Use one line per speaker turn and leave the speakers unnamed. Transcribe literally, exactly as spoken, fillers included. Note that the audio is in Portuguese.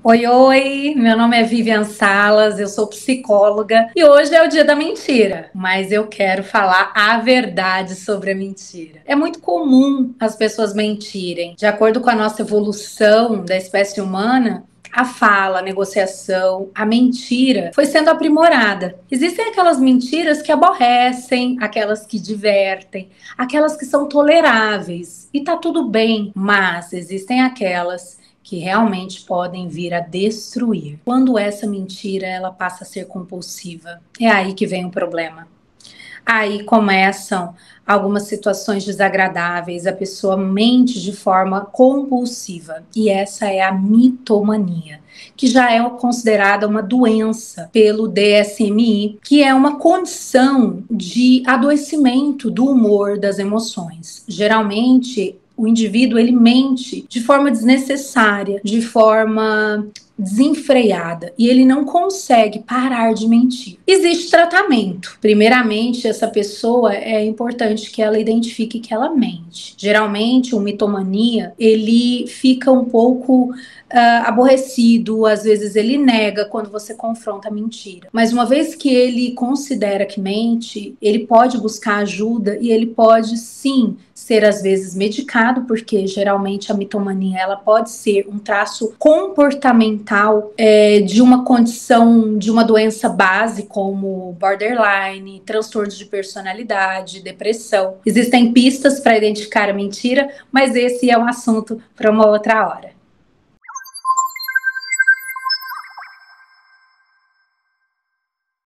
Oi, oi, meu nome é Vivian Salas, eu sou psicóloga e hoje é o dia da mentira, mas eu quero falar a verdade sobre a mentira. É muito comum as pessoas mentirem. De acordo com a nossa evolução da espécie humana, a fala, a negociação, a mentira foi sendo aprimorada. Existem aquelas mentiras que aborrecem, aquelas que divertem, aquelas que são toleráveis e tá tudo bem, mas existem aquelas que realmente podem vir a destruir. Quando essa mentira ela passa a ser compulsiva, é aí que vem o problema. Aí começam algumas situações desagradáveis, a pessoa mente de forma compulsiva, e essa é a mitomania, que já é considerada uma doença pelo D S M I, que é uma condição de adoecimento do humor, das emoções. Geralmente, o indivíduo ele mente de forma desnecessária, de forma desenfreada, e ele não consegue parar de mentir. Existe tratamento. Primeiramente, essa pessoa é importante que ela identifique que ela mente. Geralmente, o mitomania, ele fica um pouco Uh, aborrecido, às vezes ele nega quando você confronta a mentira. Mas uma vez que ele considera que mente, ele pode buscar ajuda e ele pode sim ser às vezes medicado, porque geralmente a mitomania ela pode ser um traço comportamental é, de uma condição, de uma doença base como borderline, transtornos de personalidade, depressão. Existem pistas para identificar a mentira, mas esse é um assunto para uma outra hora.